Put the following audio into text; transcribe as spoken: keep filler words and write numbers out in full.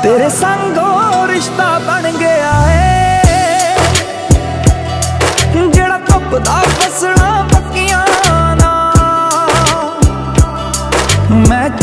तेरे संगो रिश्ता बन गया है, जेड़ा धुपदा फसना पक्कियां ना। मैं